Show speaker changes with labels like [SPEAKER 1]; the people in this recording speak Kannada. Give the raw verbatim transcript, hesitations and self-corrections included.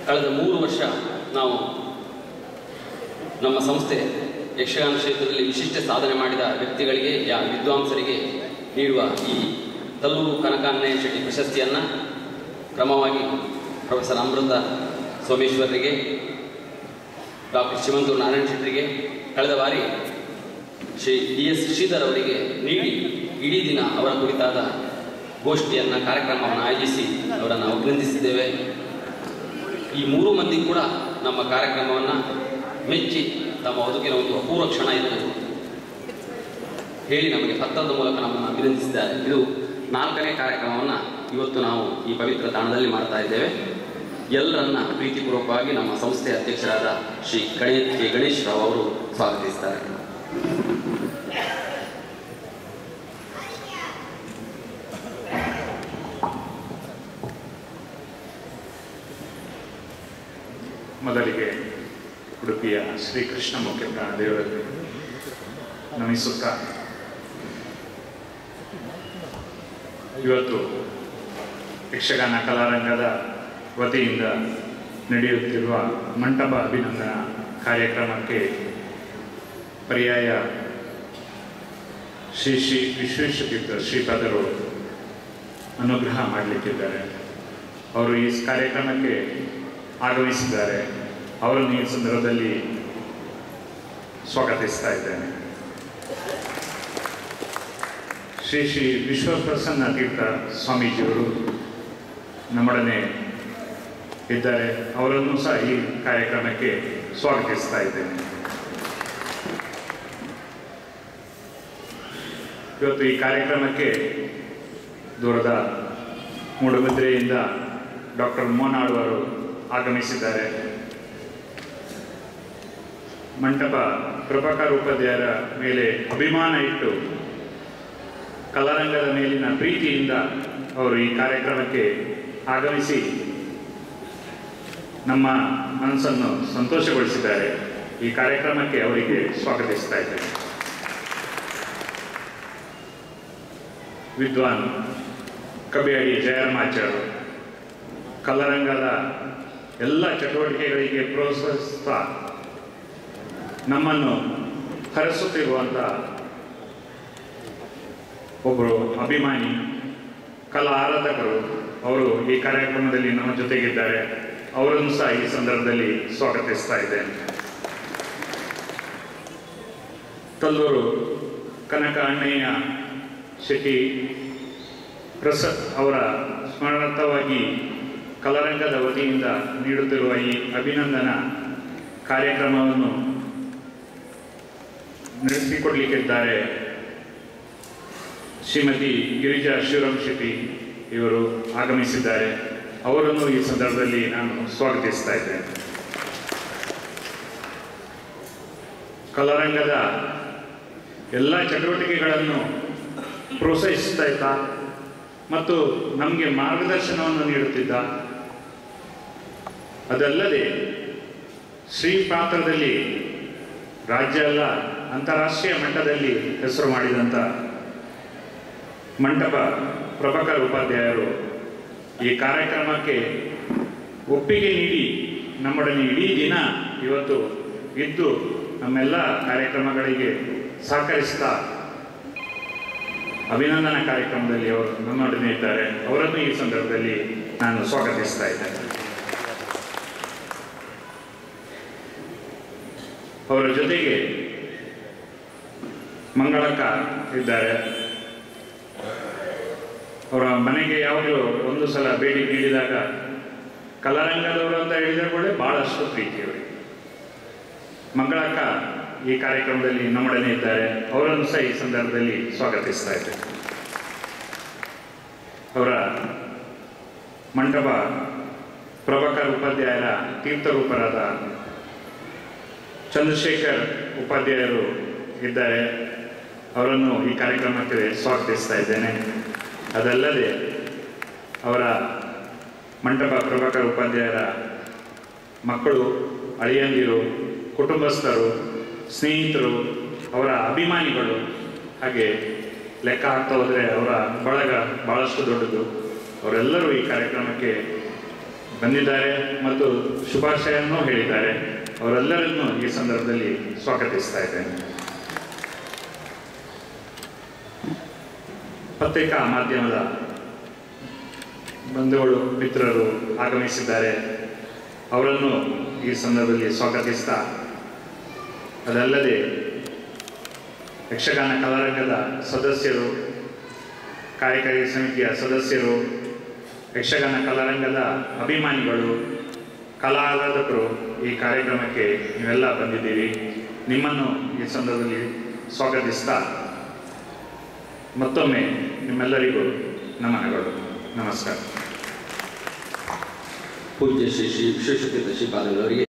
[SPEAKER 1] ಕಳೆದ ಮೂರು ವರ್ಷ ನಾವು ನಮ್ಮ ಸಂಸ್ಥೆ ಯಕ್ಷಗಾನ ಕ್ಷೇತ್ರದಲ್ಲಿ ವಿಶಿಷ್ಟ ಸಾಧನೆ ಮಾಡಿದ ವ್ಯಕ್ತಿಗಳಿಗೆ ಯಾ ವಿದ್ವಾಂಸರಿಗೆ ನೀಡುವ ಈ ತಲ್ಲೂರು ಕನಕಾನ್ನಯ್ಯ ಶೆಟ್ಟಿ ಪ್ರಶಸ್ತಿಯನ್ನು ಕ್ರಮವಾಗಿ ಪ್ರೊಫೆಸರ್ ಅಮೃತ ಸೋಮೇಶ್ವರರಿಗೆ, ಡಾಕ್ಟರ್ ಶ್ರೀಮಂತೂರು ನಾರಾಯಣ ಶೆಟ್ಟರಿಗೆ, ಕಳೆದ ಬಾರಿ ಶ್ರೀ ಡಿ ಎಸ್ ಶ್ರೀಧರ್ ಅವರಿಗೆ ನೀಡಿ ಇಡೀ ದಿನ ಅವರ ಕುರಿತಾದ ಗೋಷ್ಠಿಯನ್ನು ಕಾರ್ಯಕ್ರಮವನ್ನು ಆಯೋಜಿಸಿ ಅವರನ್ನು ಅಭಿನಂದಿಸಿದ್ದೇವೆ. ಈ ಮೂರು ಮಂದಿ ಕೂಡ ನಮ್ಮ ಕಾರ್ಯಕ್ರಮವನ್ನು ಮೆಚ್ಚಿ ತಮ್ಮ ಬದುಕಿನ ಒಂದು ಅಪೂರ್ವ ಕ್ಷಣ ಎಂದು ಹೇಳಿ ನಮಗೆ ಪತ್ರದ ಮೂಲಕ ನಮ್ಮನ್ನು ಅಭಿನಂದಿಸಿದ್ದಾರೆ. ಇದು ನಾಲ್ಕನೇ ಕಾರ್ಯಕ್ರಮವನ್ನು ಇವತ್ತು ನಾವು ಈ ಪವಿತ್ರ ತಾಣದಲ್ಲಿ ಮಾಡ್ತಾ ಇದ್ದೇವೆ. ಎಲ್ಲರನ್ನ ಪ್ರೀತಿಪೂರ್ವಕವಾಗಿ ನಮ್ಮ ಸಂಸ್ಥೆಯ ಅಧ್ಯಕ್ಷರಾದ ಶ್ರೀ ಗಣೇ ಕೆ ಗಣೇಶ್ ರಾವ್ ಅವರು ಸ್ವಾಗತಿಸ್ತಾರೆ.
[SPEAKER 2] ಮೊದಲಿಗೆ ಉಡುಪಿಯ ಶ್ರೀಕೃಷ್ಣ ಮುಖ್ಯಪ್ರಾಣ ದೇವರಲ್ಲಿ ನಮಿಸುತ್ತಾ, ಇವತ್ತು ಯಕ್ಷಗಾನ ಕಲಾರಂಗದ ವತಿಯಿಂದ ನಡೆಯುತ್ತಿರುವ ಮಂಟಪ ಅಭಿನಂದನಾ ಕಾರ್ಯಕ್ರಮಕ್ಕೆ ಪರ್ಯಾಯ ಶ್ರೀ ಶ್ರೀ ವಿಶ್ವೇಶತೀರ್ಥ ಶ್ರೀಪಾದರು ಅನುಗ್ರಹ ಮಾಡಲಿಕ್ಕಿದ್ದಾರೆ. ಅವರು ಈ ಕಾರ್ಯಕ್ರಮಕ್ಕೆ ಆಗಮಿಸಿದ್ದಾರೆ. ಅವರನ್ನು ಈ ಸಂದರ್ಭದಲ್ಲಿ ಸ್ವಾಗತಿಸ್ತಾ ಇದ್ದೇನೆ. ಶ್ರೀ ಶ್ರೀ ವಿಶ್ವಪ್ರಸನ್ನ ತೀರ್ಥ ಸ್ವಾಮೀಜಿಯವರು ನಮ್ಮೊಡನೆ ಇದ್ದಾರೆ. ಅವರನ್ನು ಸಹ ಈ ಕಾರ್ಯಕ್ರಮಕ್ಕೆ ಸ್ವಾಗತಿಸ್ತಾ ಇದ್ದೇನೆ. ಇವತ್ತು ಈ ಕಾರ್ಯಕ್ರಮಕ್ಕೆ ದೂರದ ಮೂಡುಬಿದ್ರೆಯಿಂದ ಡಾಕ್ಟರ್ ಮೋನಾಳು ಅವರು ಆಗಮಿಸಿದ್ದಾರೆ. ಮಂಟಪ ಪ್ರಭಾಕರ್ ಉಪಾಧ್ಯಾಯರ ಮೇಲೆ ಅಭಿಮಾನ ಇಟ್ಟು ಕಲಾರಂಗದ ಮೇಲಿನ ಪ್ರೀತಿಯಿಂದ ಅವರು ಈ ಕಾರ್ಯಕ್ರಮಕ್ಕೆ ಆಗಮಿಸಿ ನಮ್ಮ ಮನಸ್ಸನ್ನು ಸಂತೋಷಗೊಳಿಸಿದ್ದಾರೆ. ಈ ಕಾರ್ಯಕ್ರಮಕ್ಕೆ ಅವರಿಗೆ ಸ್ವಾಗತಿಸ್ತಾ ಇದ್ದೇನೆ. ವಿದ್ವಾನ್ ಕಬಿಯಡಿ ಜಯರಾಮಾಚಾರ್ಯರು ಕಲಾರಂಗದ ಎಲ್ಲ ಚಟುವಟಿಕೆಗಳಿಗೆ ಪ್ರೋತ್ಸಾಹಿಸ್ತಾ ನಮ್ಮನ್ನು ಹರಿಸುತ್ತಿರುವಂಥ ಒಬ್ಬರು ಅಭಿಮಾನಿ ಕಲಾ ಆರಾಧಕರು. ಅವರು ಈ ಕಾರ್ಯಕ್ರಮದಲ್ಲಿ ನಮ್ಮ ಜೊತೆಗಿದ್ದಾರೆ. ಅವರನ್ನು ಸಹ ಈ ಸಂದರ್ಭದಲ್ಲಿ ಸ್ವಾಗತಿಸ್ತಾ ಇದ್ದೇನೆ. ತಲ್ಲೂರು ಕನಕ ಅಣ್ಣಯ್ಯ ಶೆಟ್ಟಿ ಪ್ರಸಾದ್ ಅವರ ಸ್ಮರಣಾರ್ಥವಾಗಿ ಕಲಾರಂಗದ ವತಿಯಿಂದ ನೀಡುತ್ತಿರುವ ಈ ಅಭಿನಂದನಾ ಕಾರ್ಯಕ್ರಮವನ್ನು ನಡೆಸಿಕೊಡಲಿಕ್ಕಿದ್ದಾರೆ ಶ್ರೀಮತಿ ಗಿರಿಜಾ ಶಿವರಾಮ್ ಶೆಟ್ಟಿ ಇವರು ಆಗಮಿಸಿದ್ದಾರೆ. ಅವರನ್ನು ಈ ಸಂದರ್ಭದಲ್ಲಿ ನಾನು ಸ್ವಾಗತಿಸ್ತಾ ಇದ್ದೇನೆ. ಕಲಾರಂಗದ ಎಲ್ಲ ಚಟುವಟಿಕೆಗಳನ್ನು ಪ್ರೋತ್ಸಾಹಿಸ್ತಾ ಇದ್ದ ಮತ್ತು ನಮಗೆ ಮಾರ್ಗದರ್ಶನವನ್ನು ನೀಡುತ್ತಿದ್ದ. ಅದಲ್ಲದೆ ಶ್ರೀ ಪಾತ್ರದಲ್ಲಿ ರಾಜ್ಯ ಅಲ್ಲ ಅಂತಾರಾಷ್ಟ್ರೀಯ ಮಟ್ಟದಲ್ಲಿ ಹೆಸರು ಮಾಡಿದಂಥ ಮಂಟಪ ಪ್ರಭಾಕರ್ ಉಪಾಧ್ಯಾಯರು ಈ ಕಾರ್ಯಕ್ರಮಕ್ಕೆ ಒಪ್ಪಿಗೆ ನೀಡಿ ನಮ್ಮೊಡನೆ ಇಡೀ ದಿನ ಇವತ್ತು ಇದ್ದು ನಮ್ಮೆಲ್ಲ ಕಾರ್ಯಕ್ರಮಗಳಿಗೆ ಸಹಕರಿಸ್ತಾ ಅಭಿನಂದನಾ ಕಾರ್ಯಕ್ರಮದಲ್ಲಿ ಅವರು ನಮ್ಮೊಡನೆ ಇದ್ದಾರೆ. ಅವರನ್ನು ಈ ಸಂದರ್ಭದಲ್ಲಿ ನಾನು ಸ್ವಾಗತಿಸ್ತಾ ಇದ್ದೇನೆ. ಅವರ ಜೊತೆಗೆ ಮಂಗಳಕ್ಕ ಇದ್ದಾರೆ. ಅವರ ಮನೆಗೆ ಯಾವಾಗಲೂ ಒಂದು ಸಲ ಭೇಟಿ ನೀಡಿದಾಗ ಕಲಾರಂಗದವರು ಅಂತ ಹೇಳಿದರೆ ಕೂಡ ಬಹಳಷ್ಟು ಪ್ರೀತಿ ಅವರಿಗೆ. ಮಂಗಳಕ್ಕ ಈ ಕಾರ್ಯಕ್ರಮದಲ್ಲಿ ನಮ್ಮೊಡನೆ ಇದ್ದಾರೆ. ಅವರನ್ನು ಸಹ ಈ ಸಂದರ್ಭದಲ್ಲಿ ಸ್ವಾಗತಿಸ್ತಾ ಇದ್ದೇವೆ. ಅವರ ಮಂಟಪ ಪ್ರಭಾಕರ್ ಉಪಾಧ್ಯಾಯರ ತೀರ್ಥರೂಪರಾದ ಚಂದ್ರಶೇಖರ್ ಉಪಾಧ್ಯಾಯರು ಇದ್ದಾರೆ. ಅವರನ್ನು ಈ ಕಾರ್ಯಕ್ರಮಕ್ಕೆ ಸ್ವಾಗತಿಸ್ತಾ ಇದ್ದೇನೆ. ಅದಲ್ಲದೆ ಅವರ ಮಂಟಪ ಪ್ರಭಾಕರ್ ಉಪಾಧ್ಯಾಯರ ಮಕ್ಕಳು, ಅಳಿಯಂದಿರು, ಕುಟುಂಬಸ್ಥರು, ಸ್ನೇಹಿತರು, ಅವರ ಅಭಿಮಾನಿಗಳು, ಹಾಗೆ ಲೆಕ್ಕ ಹಾಕ್ತಾ ಹೋದರೆ ಅವರ ಬಳಗ ಭಾಳಷ್ಟು ದೊಡ್ಡದು. ಅವರೆಲ್ಲರೂ ಈ ಕಾರ್ಯಕ್ರಮಕ್ಕೆ ಬಂದಿದ್ದಾರೆ ಮತ್ತು ಶುಭಾಶಯವನ್ನು ಹೇಳಿದ್ದಾರೆ. ಅವರೆಲ್ಲರನ್ನೂ ಈ ಸಂದರ್ಭದಲ್ಲಿ ಸ್ವಾಗತಿಸ್ತಾ ಇದ್ದೇನೆ. ಪತ್ರಿಕಾ ಮಾಧ್ಯಮದ ಬಂಧುಗಳು ಮಿತ್ರರು ಆಗಮಿಸಿದ್ದಾರೆ. ಅವರನ್ನು ಈ ಸಂದರ್ಭದಲ್ಲಿ ಸ್ವಾಗತಿಸ್ತಾ, ಅದಲ್ಲದೆ ಯಕ್ಷಗಾನ ಕಲಾರಂಗದ ಸದಸ್ಯರು, ಕಾರ್ಯಕಾರಿ ಸಮಿತಿಯ ಸದಸ್ಯರು, ಯಕ್ಷಗಾನ ಕಲಾರಂಗದ ಅಭಿಮಾನಿಗಳು, ಕಲಾರಾಧಕರು ಈ ಕಾರ್ಯಕ್ರಮಕ್ಕೆ ನೀವೆಲ್ಲ ಬಂದಿದ್ದೀರಿ. ನಿಮ್ಮನ್ನು ಈ ಸಂದರ್ಭದಲ್ಲಿ ಸ್ವಾಗತಿಸ್ತಾ ಮತ್ತೊಮ್ಮೆ ನಿಮ್ಮೆಲ್ಲರಿಗೂ ನಮನಗಳು. ನಮಸ್ಕಾರ.
[SPEAKER 1] ಪೂಜ್ಯ ಶ್ರೀ ಶ್ರೀ ವಿಶ್ವೇಶ್ವರ ಶ್ರೀಪಾದಂಗಳವರಿಗೆ